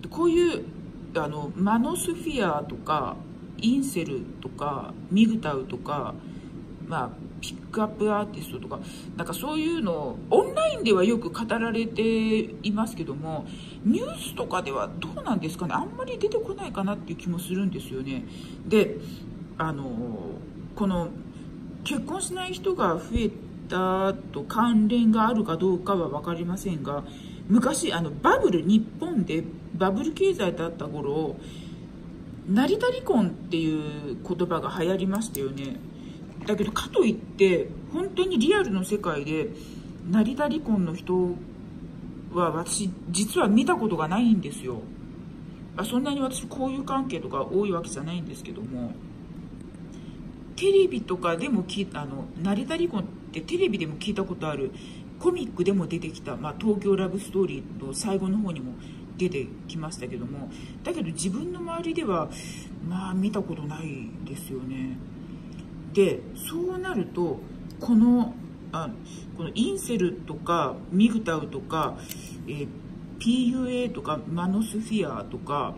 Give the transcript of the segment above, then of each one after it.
こういうマノスフィアとかインセルとかミグタウとか、まあ、ピックアップアーティストとか、なんかそういうのオンラインではよく語られていますけども、ニュースとかではどうなんですかね、あんまり出てこないかなっていう気もするんですよね。でこの結婚しない人が増えたと関連があるかどうかは分かりませんが、昔バブル、日本でバブル経済だった頃、成田離婚っていう言葉が流行りましたよね。だけどかといって本当にリアルの世界で成田離婚の人は私実は見たことがないんですよ。そんなに私交友関係とか多いわけじゃないんですけども、テレビとかでも成田離婚ってテレビでも聞いたことある、コミックでも出てきた、東京ラブストーリーの最後の方にも出てきましたけども、だけど自分の周りでは見たことないですよね。でそうなるとこのインセルとかミグタウとか、PUA とかマノスフィアとか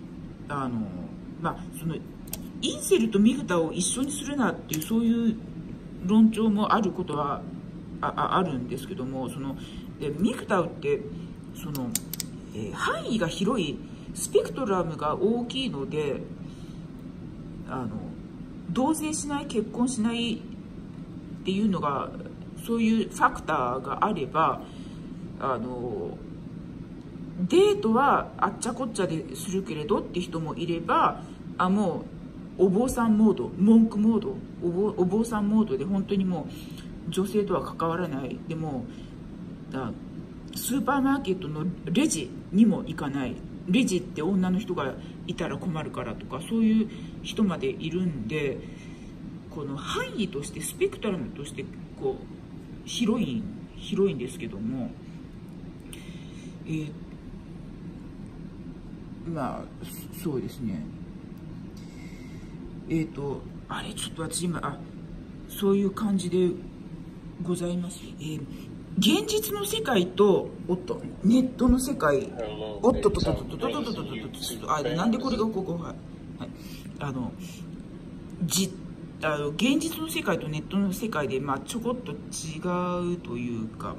そのインセルとミグタを一緒にするなっていう、そういう論調もあることはあるんですけども、ミグタウって範囲が広い、スペクトラムが大きいので、同棲しない、結婚しないっていうのが、そういうファクターがあれば、デートはあっちゃこっちゃでするけれどって人もいれば、もうお坊さんモード、文句モード、お坊さんモードで本当にもう女性とは関わらない、でもスーパーマーケットのレジにも行かない、レジって女の人がいたら困るからとか、そういう人までいるんで、この範囲としてスペクトラムとしてこう広いんですけども、そうですね。あれちょっと私今そういう感じでございます。現実の世界とネットの世界、なんでこれがここはい現実の世界とネットの世界でちょこっと違うというか、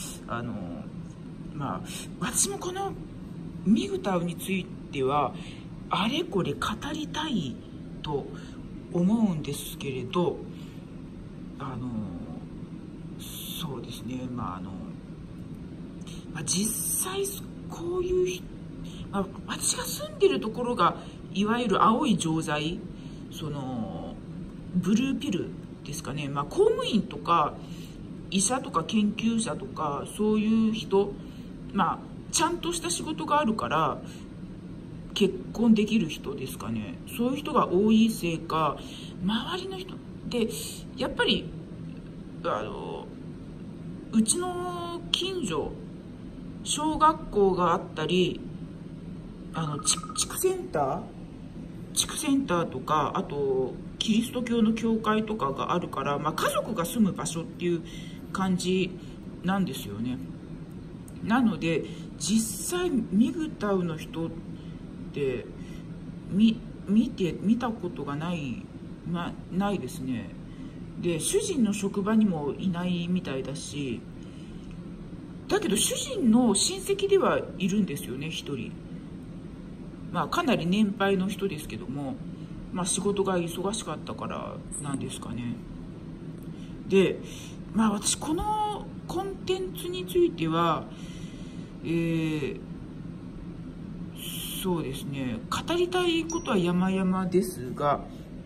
私もこのミグタウについてはあれこれ語りたいと思うんですけれど、そうですね、実際こういう私が住んでるところがいわゆる青い錠剤、ブルーピルですかね、公務員とか医者とか研究者とかそういう人、ちゃんとした仕事があるから結婚できる人ですかね、そういう人が多いせいか、周りの人でやっぱりうちの近所小学校があったり、地区センターとか、あとキリスト教の教会とかがあるから、家族が住む場所っていう感じなんですよね。なので実際ミグタウの人って見たことがないですね。で主人の職場にもいないみたいだし、だけど主人の親戚ではいるんですよね、一人。かなり年配の人ですけども、仕事が忙しかったからなんですかね。で私このコンテンツについてはそうですね、語りたいことは山々ですが、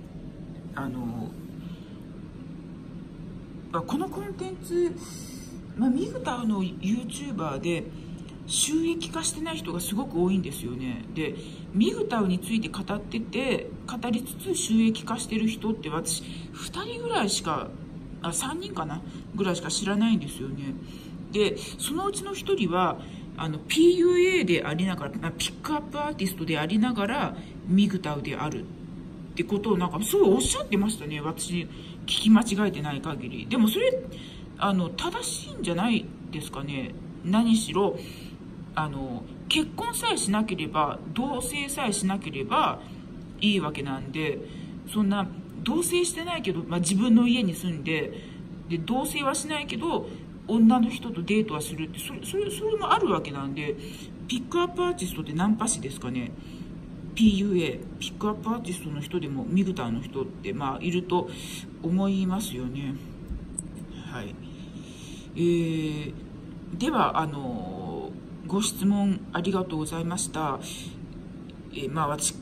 このコンテンツ、ミグタウの YouTuber で収益化してない人がすごく多いんですよね。でミグタウについて語りつつ収益化してる人って私2人ぐらいしか3人かなぐらいしか知らないんですよね。でそのうちの1人はPUA でありながら、ピックアップアーティストでありながらミグタウであるってことをそうおっしゃってましたね、私聞き間違えてない限り。でもそれ正しいんじゃないですかね。何しろ結婚さえしなければ、同棲さえしなければいいわけなんで、そんな同棲してないけど、自分の家に住んで、同棲はしないけど女の人とデートはするって、それもあるわけなんで、ピックアップアーティストってナンパ師ですかね。 PUA、 ピックアップアーティストの人でもミグタウの人っていると思いますよね。はい。ではご質問ありがとうございました。私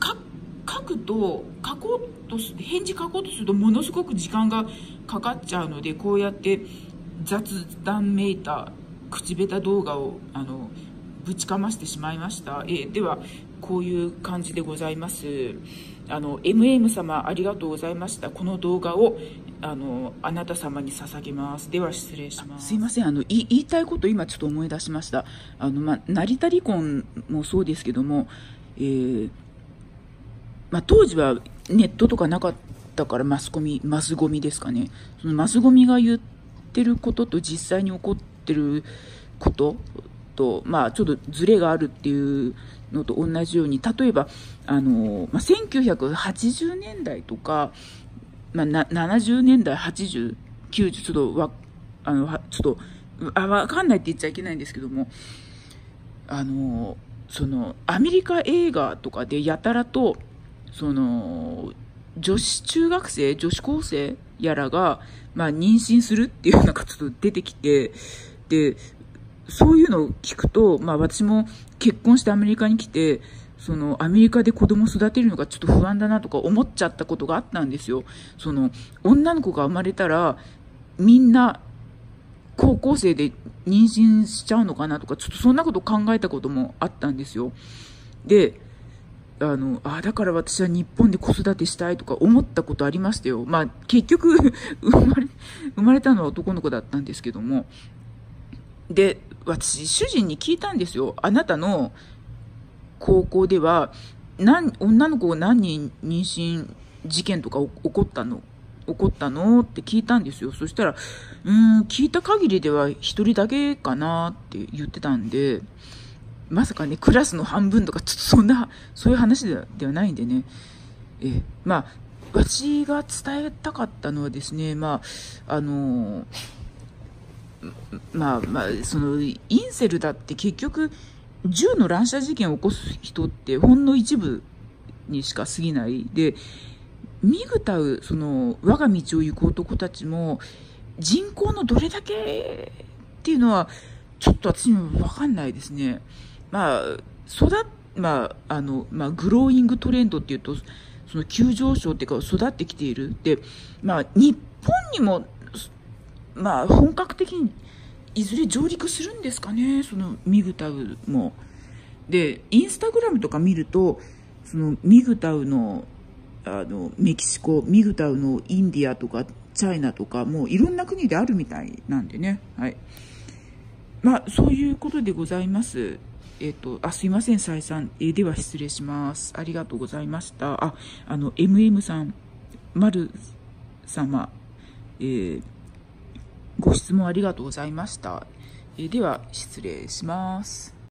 返事書こうとするとものすごく時間がかかっちゃうので、こうやって雑談めいた口下手動画をぶちかましてしまいました。ではこういう感じでございます。MM 様ありがとうございました。この動画をあなた様に捧げます。では失礼します。すいません、言いたいこと今ちょっと思い出しました。成田離婚もそうですけども、当時はネットとかなかったから、マスゴミですかね。そのマスゴミが言ってることと実際に起こってることと、ちょっとズレがあるっていうのと同じように、例えば1980年代とか、70年代、80、90、ちょっとわかんないって言っちゃいけないんですけども、そのアメリカ映画とかでやたらと女子高生やらが妊娠するっていうのがちょっと出てきて、でそういうのを聞くと、私も結婚してアメリカに来て、アメリカで子供育てるのがちょっと不安だなとか思っちゃったことがあったんですよ。女の子が生まれたらみんな高校生で妊娠しちゃうのかなとか、ちょっとそんなこと考えたこともあったんですよ。でだから私は日本で子育てしたいとか思ったことありましたよ。結局生まれたのは男の子だったんですけども、で私主人に聞いたんですよ。あなたの高校では女の子を何人妊娠事件とか起こったのって聞いたんですよ。そしたら聞いた限りでは一人だけかなって言ってたんで、まさかねクラスの半分とかちょっとそういう話ではないんでね。私が伝えたかったのはですね、そのインセルだって結局銃の乱射事件を起こす人ってほんの一部にしか過ぎないで、ミグタウ我が道を行く男たちも人口のどれだけっていうのはちょっと私にも分かんないですね。グローイングトレンドっていうと急上昇っていうか育ってきているで、日本にも本格的にいずれ上陸するんですかね、ミグタウも。でインスタグラムとか見るとミグタウのメキシコ、ミグタウのインディアとかチャイナとか、もういろんな国であるみたいなんでね。はい。そういうことでございます。すいません、再三。では失礼します。ありがとうございました。MM さん、丸様、ご質問ありがとうございました。では失礼します。